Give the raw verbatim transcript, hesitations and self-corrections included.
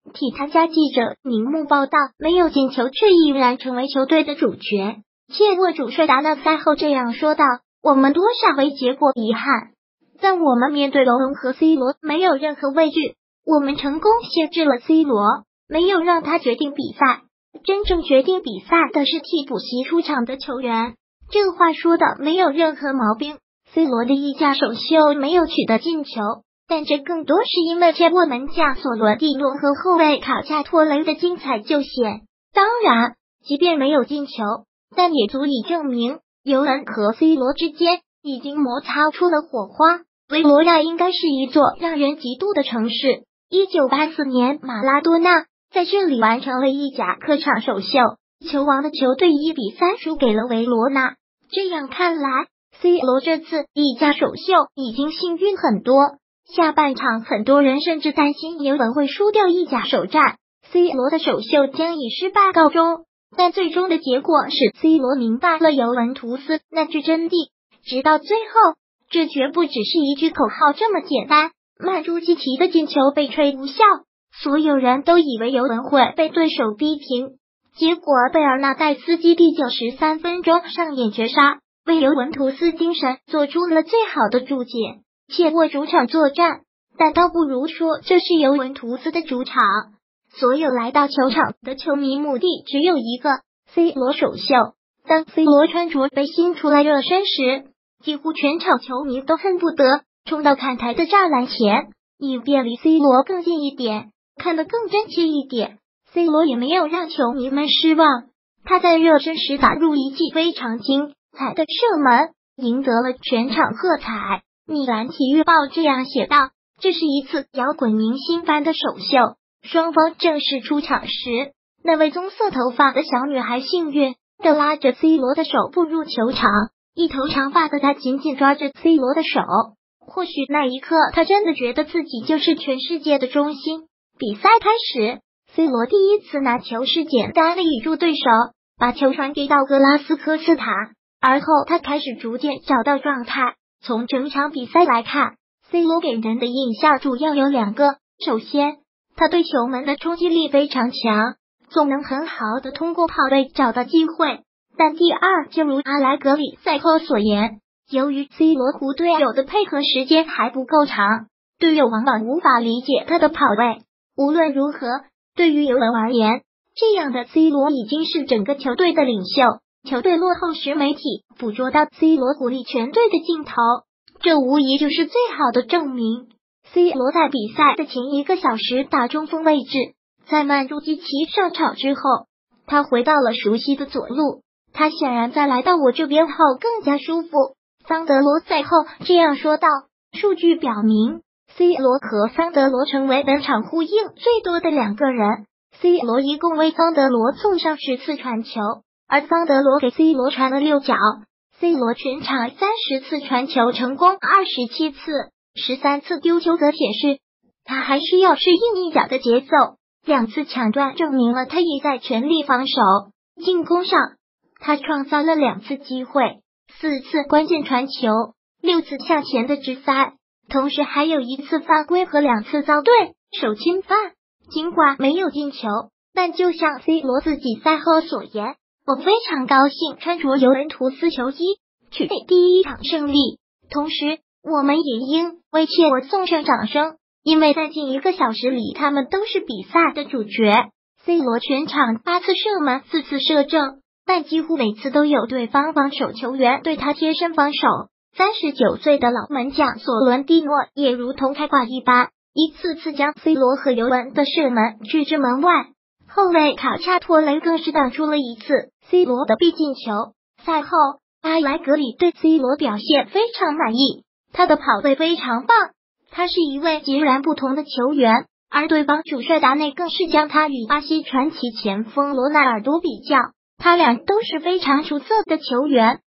替参加记者铃木报道，没有进球却依然成为球队的主角。切沃主帅达纳赛后这样说道：“我们多少为结果遗憾，但我们面对罗恩和 C 罗没有任何畏惧，我们成功限制了 C 罗，没有让他决定比赛。真正决定比赛的是替补席出场的球员。”这话说的没有任何毛病。C 罗的意甲首秀没有取得进球，但这更多是因为切沃门将索伦蒂诺和后卫卡恰托雷的精彩救险。当然，即便没有进球，但也足以证明尤文和 C 罗之间已经摩擦出了火花。维罗纳应该是一座让人嫉妒的城市。一九八四年，马拉多纳在这里完成了意甲客场首秀，球王的球队一比三输给了维罗纳。这样看来， C 罗这次意甲首秀已经幸运很多。下半场很多人甚至担心尤文会输掉意甲首战， C 罗的首秀将以失败告终。但最终的结果使 C 罗明白了尤文图斯那句真谛，直到最后，这绝不只是一句口号这么简单。曼朱基奇的进球被吹无效，所有人都以为尤文会被对手逼平，结果贝尔纳代斯基第九十三分钟上演绝杀，为尤文图斯精神做出了最好的注解。切沃主场作战，但倒不如说这是尤文图斯的主场。所有来到球场的球迷目的只有一个 C 罗首秀。当 C 罗穿着背心出来热身时，几乎全场球迷都恨不得冲到看台的栅栏前，以便离 C 罗更近一点，看得更真切一点。 C 罗也没有让球迷们失望，他在热身时打入一记非常精彩的射门，赢得了全场喝彩。米兰体育报这样写道：这是一次摇滚明星般的首秀。双方正式出场时，那位棕色头发的小女孩幸运地拉着 C 罗的手步入球场，一头长发的她紧紧抓着 C 罗的手。或许那一刻她真的觉得自己就是全世界的中心。比赛开始， C 罗第一次拿球是简单的倚住对手，把球传给到格拉斯科斯塔，而后他开始逐渐找到状态。从整场比赛来看， C 罗给人的印象主要有两个。首先，他对球门的冲击力非常强，总能很好的通过跑位找到机会。但第二，就如阿莱格里赛后所言，由于 C 罗和队友的配合时间还不够长，队友往往无法理解他的跑位。无论如何，对于尤文而言，这样的 C 罗已经是整个球队的领袖。球队落后时，媒体捕捉到 C 罗鼓励全队的镜头，这无疑就是最好的证明。C 罗在比赛的前一个小时打中锋位置，在曼朱基奇上场之后，他回到了熟悉的左路。他显然在来到我这边后更加舒服。桑德罗赛后这样说道：数据表明 C 罗和桑德罗成为本场呼应最多的两个人。C 罗一共为桑德罗送上十次传球，而桑德罗给 C 罗传了六脚。C 罗全场三十次传球成功二十七次，十三次丢球则显示他还需要适应意甲的节奏。两次抢断证明了他也在全力防守。进攻上，他创造了两次机会，四次关键传球，六次向前的直塞，同时还有一次犯规和两次遭对手侵犯。尽管没有进球，但就像 C 罗自己赛后所言，我非常高兴穿着尤文图斯球衣取得第一场胜利，同时我们也应为切沃送上掌声，因为在近一个小时里他们都是比赛的主角。 C 罗全场八次射门，四次射正，但几乎每次都有对方防守球员对他贴身防守。三十九岁的老门将索伦蒂诺也如同开挂一般，一次次将 C 罗和尤文的射门拒之门外。后卫卡恰托雷更是挡出了一次 C 罗的必进球。赛后，阿莱格里对 C 罗表现非常满意，他的跑位非常棒，他是一位截然不同的球员。而对方主帅达内更是将他与巴西传奇前锋罗纳尔多比较，他俩都是非常出色的球员。